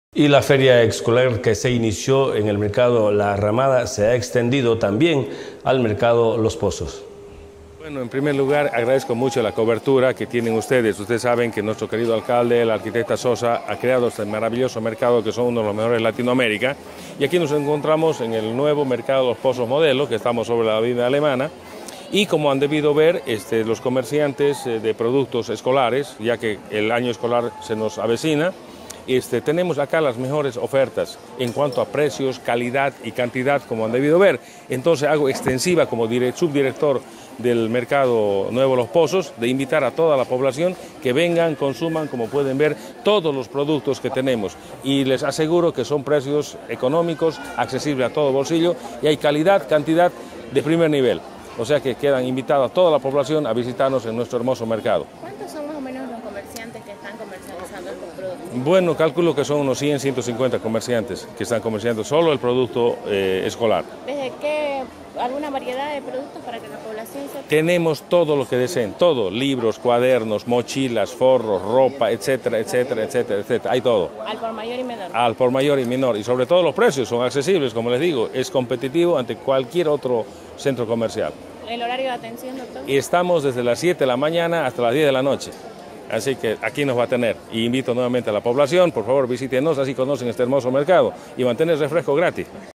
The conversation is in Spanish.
Y la feria escolar que se inició en el mercado La Ramada se ha extendido también al mercado Los Pozos. Bueno, en primer lugar agradezco mucho la cobertura que tienen ustedes. Ustedes saben que nuestro querido alcalde, la arquitecta Sosa, ha creado este maravilloso mercado que son uno de los mejores de Latinoamérica. Y aquí nos encontramos en el nuevo mercado Los Pozos Modelo, que estamos sobre la avenida Alemana. Y como han debido ver, los comerciantes de productos escolares, ya que el año escolar se nos avecina, tenemos acá las mejores ofertas en cuanto a precios, calidad y cantidad, como han debido ver. Entonces hago extensiva como subdirector del mercado Nuevo Los Pozos de invitar a toda la población que vengan, consuman, como pueden ver, todos los productos que tenemos. Y les aseguro que son precios económicos, accesibles a todo bolsillo y hay calidad, cantidad de primer nivel. O sea que quedan invitados a toda la población a visitarnos en nuestro hermoso mercado. ¿Cuántos son más o menos los comerciantes que están comercializando estos productos? Bueno, calculo que son unos 100, 150 comerciantes que están comerciando solo el producto escolar. ¿Desde qué? ¿Alguna variedad de productos para que la población sepa? Tenemos todo lo que deseen, todo, libros, cuadernos, mochilas, forros, ropa, etcétera, etcétera, etcétera, etcétera, hay todo. Al por mayor y menor. Al por mayor y menor, y sobre todo los precios son accesibles, como les digo, es competitivo ante cualquier otro centro comercial. ¿El horario de atención, doctor? Y estamos desde las 7 de la mañana hasta las 10 de la noche. Así que aquí nos va a tener. Y invito nuevamente a la población, por favor visítenos, así conocen este hermoso mercado y mantener refresco gratis.